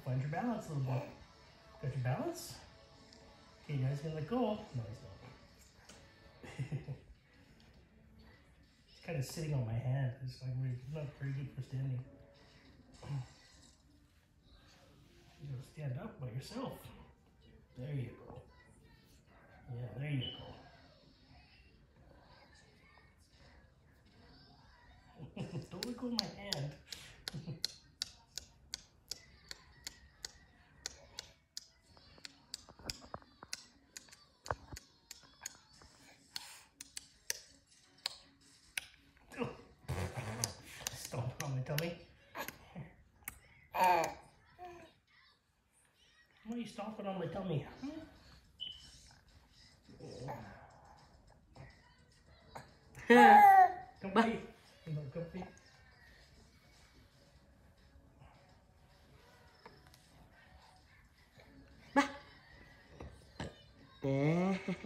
Find your balance a little bit. Got your balance? Okay, now he's gonna let go. No, he's not. He's kind of sitting on my hand. It's like not very good for standing. You gotta stand up by yourself. There you go. Yeah, there you go. Don't let go of my hand. Stomp on my tummy. Why are you stomping on my tummy? Comfy? You not comfy? Ba.